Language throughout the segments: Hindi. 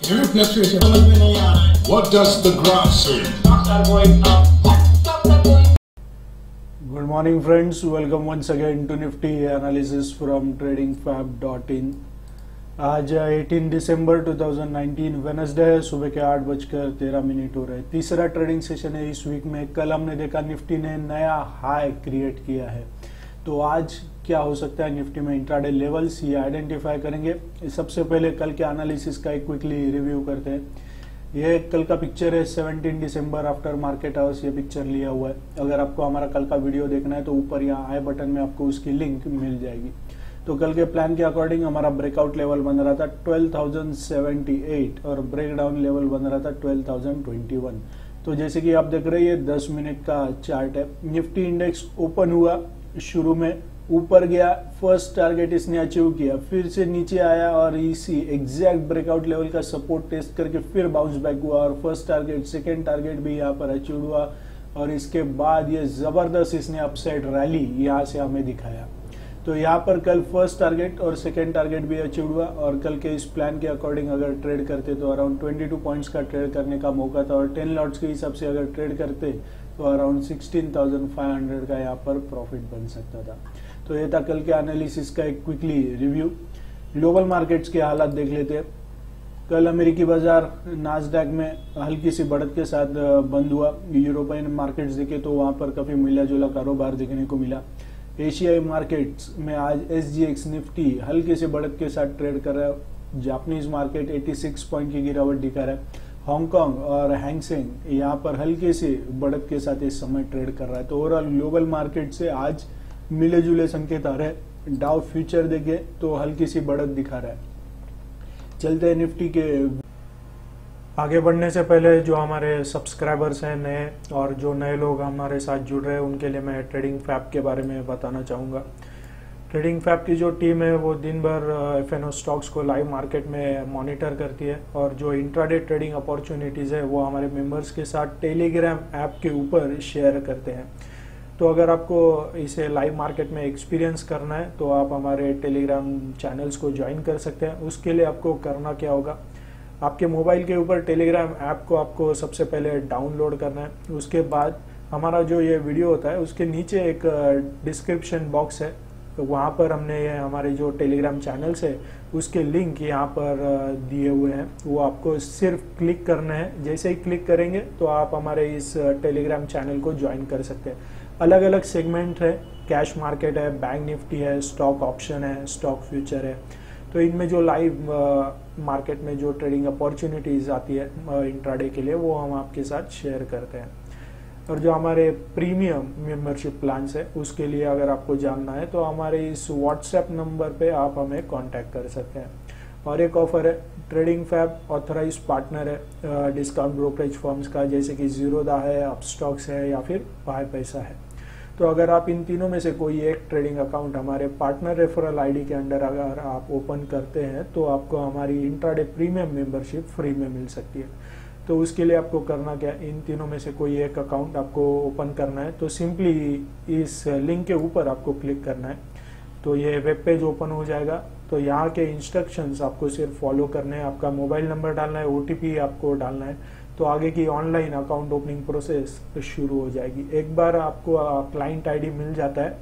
Every fluctuation समझ में नहीं आ रहा है. What does the graph say? Stocks are going up. Stocks are going. Good morning friends, welcome once again to Nifty analysis from tradingfab.in. आज 18 दिसंबर 2019 वेनसडे है, सुबह के 8:13 हो रहे हैं. तीसरा ट्रेडिंग सेशन है इस वीक में. कल हमने देखा निफ्टी ने नया हाई क्रिएट किया है, तो आज क्या हो सकता है निफ्टी में इंट्राडे लेवल्स ये आइडेंटिफाई करेंगे. सबसे पहले कल के एनालिसिस का एक क्विकली रिव्यू करते हैं. ये कल का पिक्चर है 17 दिसंबर आफ्टर मार्केट आवर्स. ये पिक्चर लिया हुआ है. अगर आपको हमारा कल का वीडियो देखना है तो ऊपर यहाँ आई बटन में आपको उसकी लिंक मिल जाएगी. तो कल के प्लान के अकॉर्डिंग हमारा ब्रेकआउट लेवल बन रहा था 12,078 और ब्रेकडाउन लेवल बन रहा था 12,021. तो जैसे कि आप देख रहे हैं 10 मिनट का चार्ट है. निफ्टी इंडेक्स ओपन हुआ, शुरू में ऊपर गया, फर्स्ट टारगेट इसने अचीव किया, फिर से नीचे आया और इसी एग्जैक्ट ब्रेकआउट लेवल का सपोर्ट टेस्ट करके फिर बाउंस बैक हुआ और फर्स्ट टारगेट सेकेंड टारगेट भी यहाँ पर अचीव हुआ. और इसके बाद ये जबरदस्त इसने अपसाइड रैली यहाँ से हमें दिखाया. तो यहाँ पर कल फर्स्ट टारगेट और सेकेंड टारगेट भी अचीव हुआ और कल के इस प्लान के अकॉर्डिंग अगर ट्रेड करते तो अराउंड 22 पॉइंट्स का ट्रेड करने का मौका था और 10 लॉट्स के हिसाब से अगर ट्रेड करते तो अराउंड 16,500 का यहाँ पर प्रॉफिट बन सकता था. तो ये था कल के एनालिसिस का एक क्विकली रिव्यू. ग्लोबल मार्केट्स के हालात देख लेते हैं. कल अमेरिकी बाजार नास्डैक में हल्की सी बढ़त के साथ बंद हुआ. यूरोपियन मार्केट्स देखे तो वहां पर काफी मिला जुला कारोबार देखने को मिला. एशियाई मार्केट्स में आज SGX निफ्टी हल्के से बढ़त के साथ ट्रेड कर रहा है. जापानीज मार्केट 86 पॉइंट की गिरावट दिखा रहा है. हांगकांग और हैंगसेंग यहाँ पर हल्के से बढ़त के साथ इस समय ट्रेड कर रहा है. तो ओवरऑल ग्लोबल मार्केट से आज मिले जुले संकेत आ रहे. डाउ फ्यूचर देखे तो हल्की सी बढ़त दिखा रहा है. चलते हैं निफ्टी के. आगे बढ़ने से पहले जो हमारे सब्सक्राइबर्स हैं नए और जो नए लोग हमारे साथ जुड़ रहे हैं उनके लिए मैं ट्रेडिंग फैब के बारे में बताना चाहूँगा. ट्रेडिंग फैब की जो टीम है वो दिन भर FNO स्टॉक्स को लाइव मार्केट में मॉनिटर करती है और जो इंट्राडे ट्रेडिंग अपॉर्चुनिटीज़ है वो हमारे मेंबर्स के साथ टेलीग्राम ऐप के ऊपर शेयर करते हैं. तो अगर आपको इसे लाइव मार्केट में एक्सपीरियंस करना है तो आप हमारे टेलीग्राम चैनल्स को ज्वाइन कर सकते हैं. उसके लिए आपको करना क्या होगा, आपके मोबाइल के ऊपर टेलीग्राम ऐप को आपको सबसे पहले डाउनलोड करना है. उसके बाद हमारा जो ये वीडियो होता है उसके नीचे एक डिस्क्रिप्शन बॉक्स है, तो वहाँ पर हमने ये हमारे जो टेलीग्राम चैनल्स है उसके लिंक यहाँ पर दिए हुए हैं. वो आपको सिर्फ क्लिक करना है. जैसे ही क्लिक करेंगे तो आप हमारे इस टेलीग्राम चैनल को ज्वाइन कर सकते हैं. अलग अलग सेगमेंट है, कैश मार्केट है, बैंक निफ्टी है, स्टॉक ऑप्शन है, स्टॉक फ्यूचर है. तो इनमें जो लाइव मार्केट में जो ट्रेडिंग अपॉर्चुनिटीज आती है इंट्राडे के लिए वो हम आपके साथ शेयर करते हैं. और जो हमारे प्रीमियम मेंबरशिप प्लान्स है उसके लिए अगर आपको जानना है तो हमारे इस व्हाट्सएप नंबर पे आप हमें कांटेक्ट कर सकते हैं. और एक ऑफर है, ट्रेडिंग फैब ऑथराइज पार्टनर है डिस्काउंट ब्रोकरेज फर्म्स का, जैसे कि ZERODHA है, अपस्टॉक्स है या फिर बाय पैसा है. तो अगर आप इन तीनों में से कोई एक ट्रेडिंग अकाउंट हमारे पार्टनर रेफरल आईडी के अंडर अगर आप ओपन करते हैं तो आपको हमारी इंट्राडे प्रीमियम मेंबरशिप फ्री में मिल सकती है. तो उसके लिए आपको करना क्या, इन तीनों में से कोई एक अकाउंट आपको ओपन करना है. तो सिंपली इस लिंक के ऊपर आपको क्लिक करना है तो ये वेब पेज ओपन हो जाएगा. तो यहाँ के इंस्ट्रक्शंस आपको सिर्फ फॉलो करने हैं. आपका मोबाइल नंबर डालना है, OTP आपको डालना है, तो आगे की ऑनलाइन अकाउंट ओपनिंग प्रोसेस शुरू हो जाएगी. एक बार आपको क्लाइंट आईडी मिल जाता है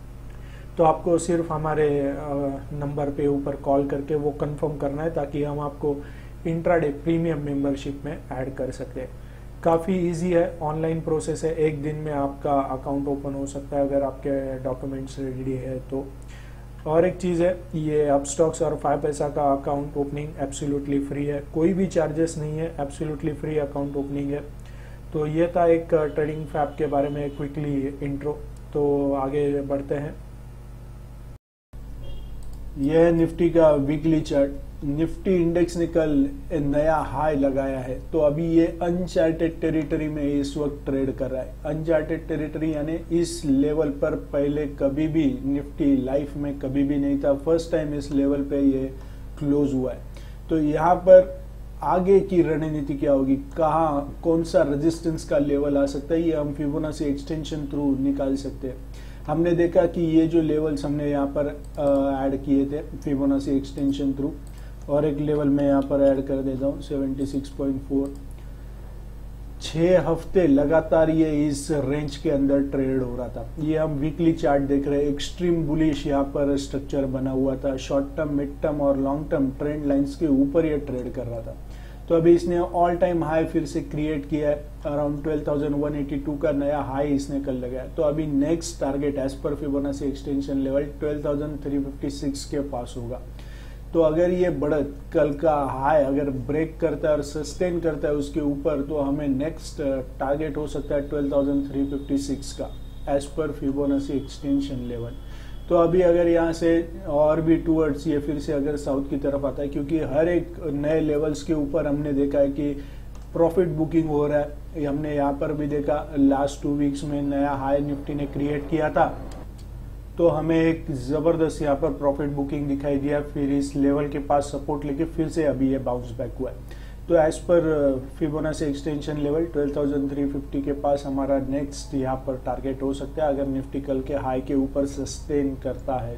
तो आपको सिर्फ हमारे नंबर पे ऊपर कॉल करके वो कंफर्म करना है ताकि हम आपको इंट्राडे प्रीमियम मेंबरशिप में ऐड कर सकें. काफ़ी इजी है, ऑनलाइन प्रोसेस है. एक दिन में आपका अकाउंट ओपन हो सकता है अगर आपके डॉक्यूमेंट्स रेडी है तो. और एक चीज़ है, ये अपस्टॉक्स और बाय पैसा का अकाउंट ओपनिंग एब्सोल्युटली फ्री है, कोई भी चार्जेस नहीं है, एब्सोल्युटली फ्री अकाउंट ओपनिंग है. तो ये था एक ट्रेडिंग फैब के बारे में क्विकली इंट्रो. तो आगे बढ़ते हैं. यह है निफ्टी का वीकली चार्ट. निफ्टी इंडेक्स ने कल नया हाई लगाया है. तो अभी ये अनचार्टेड टेरिटरी में इस वक्त ट्रेड कर रहा है. अनचार्टेड टेरिटरी यानी इस लेवल पर पहले कभी भी निफ्टी लाइफ में कभी भी नहीं था. फर्स्ट टाइम इस लेवल पे ये क्लोज हुआ है. तो यहाँ पर आगे की रणनीति क्या होगी, कहाँ कौन सा रेजिस्टेंस का लेवल आ सकता है, ये हम फिबोनाची एक्सटेंशन थ्रू निकाल सकते हैं. हमने देखा कि ये जो लेवल्स हमने यहाँ पर ऐड किए थे फिबोनाची एक्सटेंशन थ्रू, और एक लेवल मैं यहाँ पर ऐड कर देता हूँ 76.4। 6 हफ्ते लगातार ये इस रेंज के अंदर ट्रेड हो रहा था। ये हम वीकली चार्ट देख रहे हैं, एक्सट्रीम बुलिश यहाँ पर स्ट्रक्चर बना हुआ था। शॉर्ट टर्म, मिड टर्म और लॉन्ग टर्म ट्रेंड लाइंस के ऊपर ये ट्रेड कर रहा था। तो अभी इसने ऑल टाइम हाई फिर से क्रिएट किया है, अराउंड 12,182 का नया हाई इसने कल लगाया। तो अभी next target as per Fibonacci extension level 12,356 के पास होगा। तो अगर ये बढ़त कल का हाई अगर ब्रेक करता है और सस्टेन करता है उसके ऊपर, तो हमें नेक्स्ट टारगेट हो सकता है 12,356 का as per Fibonacci extension level. तो अभी अगर यहाँ से और भी टूवर्ड्स ये फिर से अगर साउथ की तरफ आता है, क्योंकि हर एक नए लेवल्स के ऊपर हमने देखा है कि प्रॉफिट बुकिंग हो रहा है। हमने यहाँ पर भी देखा लास्ट 2 वीक्स में नया हाई निफ्टी ने क्रिएट किया था, तो हमें एक जबरदस्त यहाँ पर प्रॉफिट बुकिंग दिखाई दिया। फिर इस लेवल के पास सपोर्ट लेके फिर से अभी ये बाउंस बैक हुआ है। तो as per Fibonacci extension level 12,350 के पास हमारा नेक्स्ट यहाँ पर टारगेट हो सकता है, अगर निफ्टी कल के हाई के ऊपर सस्टेन करता है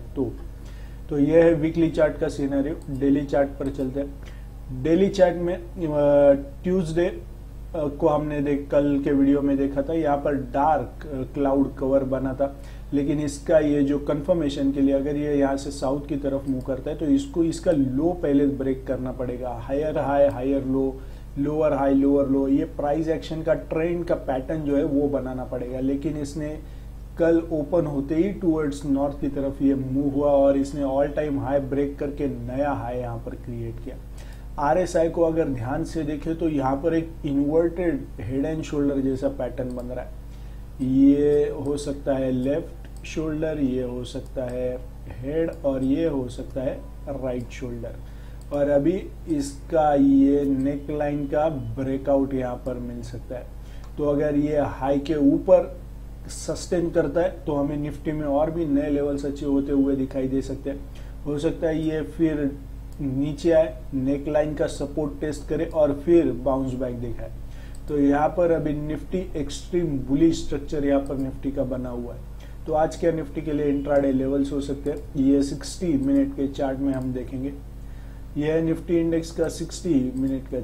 तो यह है वीकली चार्ट का सिनेरियो। डेली चार्ट पर चलते हैं। डेली चार्ट में ट्यूसडे को हमने कल के वीडियो में देखा था, यहाँ पर डार्क क्लाउड कवर बना था, लेकिन इसका ये जो कंफर्मेशन के लिए अगर ये यहाँ से साउथ की तरफ मूव करता है तो इसको इसका लो पहले ब्रेक करना पड़ेगा। Higher high, higher low, lower high, lower low, ये प्राइस एक्शन का ट्रेंड का पैटर्न जो है वो बनाना पड़ेगा। लेकिन इसने कल ओपन होते ही टूवर्ड्स नॉर्थ की तरफ ये मूव हुआ और इसने ऑल टाइम हाई ब्रेक करके नया हाई यहाँ पर क्रिएट किया। RSI को अगर ध्यान से देखें तो यहाँ पर एक इन्वर्टेड हेड एंड शोल्डर जैसा पैटर्न बन रहा है। ये हो सकता है लेफ्ट शोल्डर, ये हो सकता है हेड और ये हो सकता है राइट शोल्डर। और अभी इसका ये नेक लाइन का ब्रेकआउट यहाँ पर मिल सकता है। तो अगर ये हाई के ऊपर सस्टेन करता है तो हमें निफ्टी में और भी नए लेवल्स अच्छे होते हुए दिखाई दे सकते हैं। हो सकता है ये फिर नीचे आए, नेक लाइन का सपोर्ट टेस्ट करे और फिर बाउंस बैक दिखाए। तो यहाँ पर अभी निफ्टी एक्सट्रीम बुलिश स्ट्रक्चर यहाँ पर निफ्टी का बना हुआ है। तो आज के निफ्टी के लिए इंट्राडे लेवल्स हो सकते हैं, ये 60 मिनट के चार्ट में हम देखेंगे। यह है निफ्टी इंडेक्स का 60 मिनट का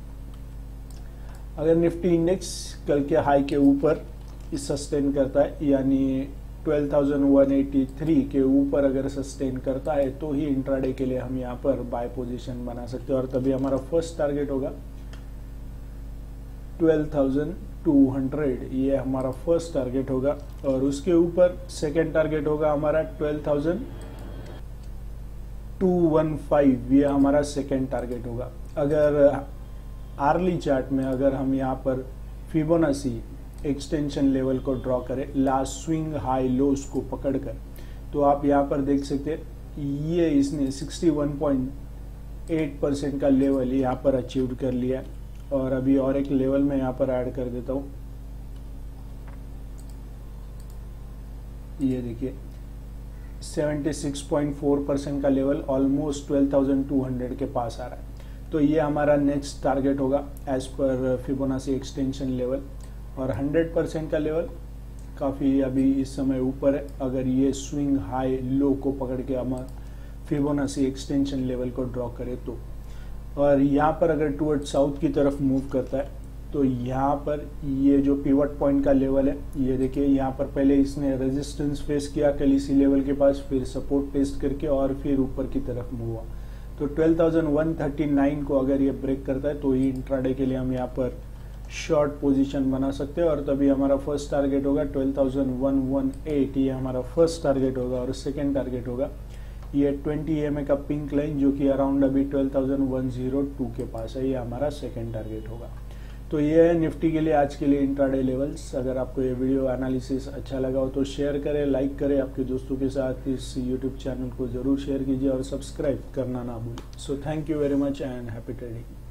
चार्ट। अगर निफ्टी इंडेक्स कल के हाई के ऊपर सस्टेन करता है, यानी 12,183 के ऊपर अगर सस्टेन करता है, तो ही इंट्राडे के लिए हम यहाँ पर बाय पोजीशन बना सकते हैं। और तभी हमारा फर्स्ट टारगेट होगा 12,200, ये हमारा फर्स्ट टारगेट होगा। और उसके ऊपर सेकेंड टारगेट होगा हमारा 12,215, ये हमारा सेकेंड टारगेट होगा। अगर आर्ली चार्ट में अगर हम यहाँ पर फिबोनाची एक्सटेंशन लेवल को ड्रॉ करें लास्ट स्विंग हाई लोस को पकड़कर, तो आप यहाँ पर देख सकते हैं ये इसने 61.8% का लेवल यहाँ पर अचीव कर लिया है। और अभी और एक लेवल में यहाँ पर ऐड कर देता हूँ, ये देखिए 76.4% का लेवल ऑलमोस्ट 12,200 के पास आ रहा है। तो ये हमारा नेक्स्ट टारगेट होगा as per Fibonacci extension level. और 100% का लेवल काफ़ी अभी इस समय ऊपर है। अगर ये स्विंग हाई लो को पकड़ के हम फिबोनाची एक्सटेंशन लेवल को ड्रॉ करें तो, और यहाँ पर अगर टुवर्ड साउथ की तरफ मूव करता है तो यहाँ पर ये जो पिवट पॉइंट का लेवल है, ये देखिए यहाँ पर पहले इसने रेजिस्टेंस फेस किया कल इसी लेवल के पास, फिर सपोर्ट टेस्ट करके और फिर ऊपर की तरफ मूव हुआ। तो 12,139 को अगर ये ब्रेक करता है तो ही इंट्राडे के लिए हम यहाँ पर शॉर्ट पोजीशन बना सकते हैं। और तभी हमारा फर्स्ट टारगेट होगा 12,118, ये हमारा फर्स्ट टारगेट होगा। और सेकेंड टारगेट होगा ये 20 EMA का पिंक लाइन जो कि अराउंड अभी 12,102 के पास है, ये हमारा सेकेंड टारगेट होगा। तो ये है निफ्टी के लिए आज के लिए इंट्राडे लेवल्स। अगर आपको ये वीडियो एनालिसिस अच्छा लगा हो तो शेयर करें, लाइक करें, आपके दोस्तों के साथ इस यूट्यूब चैनल को जरूर शेयर कीजिए और सब्सक्राइब करना ना भूलें। So thank you very much and happy trading.